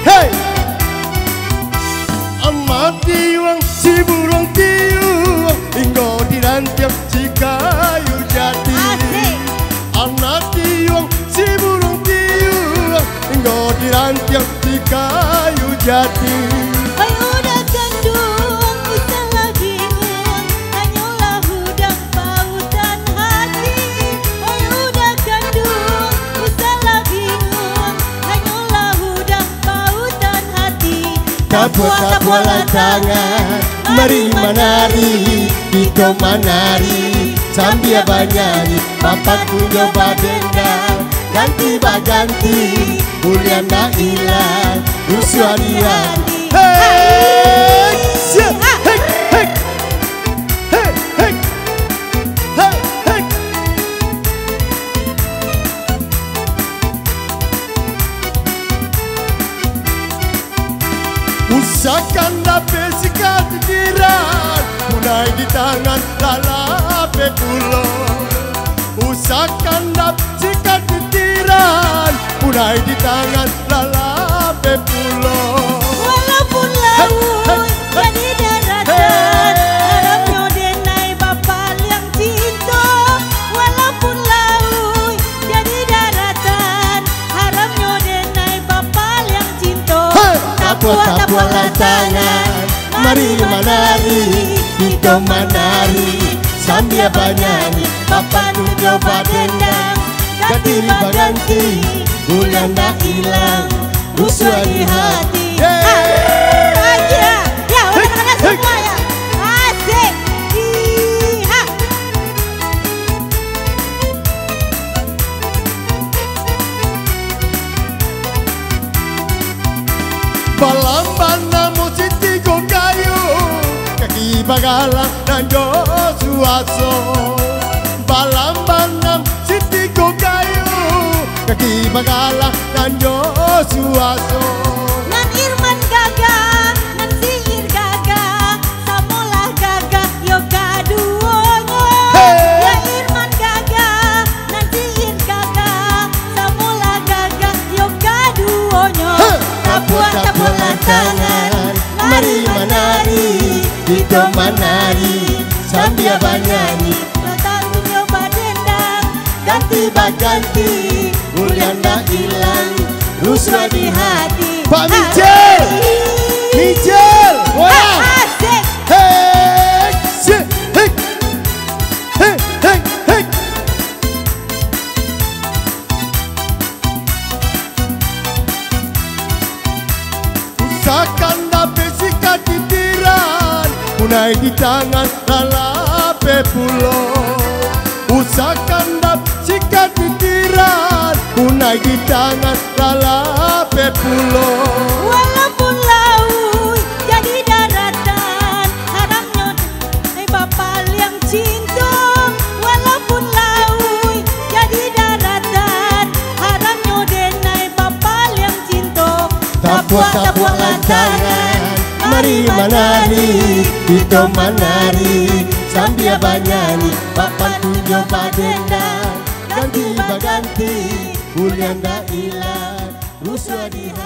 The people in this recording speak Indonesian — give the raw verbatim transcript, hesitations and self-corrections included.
Hey, amati wang si burung tiup, inggo dirantiap si kayu jati. Amati wang si burung tiup, inggo dirantiap si kayu jati. Oi udah gandung, usahlah bingung, hanyalah udang pautan hati. Oi udah gandung, usahlah bingung, hanyalah udang pautan hati. Tabuah-tabuah tangan, mari menari, kita menari, sambil bernyanyi, papat punya badendang, ganti baganti, bulan nak hilang, usia di hati. Hey, hey, hey, hey, hey, hey, hey, hey. Usahakan dapat sikat jiran, punai di tangan lalape pulau. Usahakan dapat sikat jiran, punai di tangan lalape pulau. Walaupun laut jadi daratan, harapnya denai bapak yang cinta. Walaupun laut jadi daratan, harapnya denai bapak yang cinta. Tabuah-tabuah tangan, mari menari, kita menari, sambil bernyanyi, papat punya badendang, ganti baganti, bulan nak hilang, usia di hati. Aja, ya anak-anak semua ya, asik. Iha. Balamban namu siti go kayu, kaki bagalang dan jo suaso. Balamban nam siti go kayu, kaki bagalang dan jo suaso. Nan Irman gagah, nan sihir gagah, samolah gagah, yo kaduonyo. Hey. Ya Irman gagah, nan sihir gagah, samolah gagah, yo kaduonyo. Tabuah-tabuah tangan, mari menari, kita menari, sambil bernyanyi, Datang punya badendang, ganti baganti, bulan nak hilang, ruswa di hati. Pak Mijel, Mijel, wah, asik. hey, shit, hey, hey, hey, hey. Usahakan dapat sikat titiran, punai di tangan lalape pulau. Usahakan dapat sikat titiran, punai di tangan lalape pulau. Walaupun laut jadi daratan, harapnya eh bapak yang cinta. Walaupun laut jadi daratan, harapnya denai bapak yang cinta. Tabuah-tabuah tangan, mari menari, kita menari, sambil bernyanyi, papat punya badendang, ganti baganti, bulan dah hilang, ruswa di hati.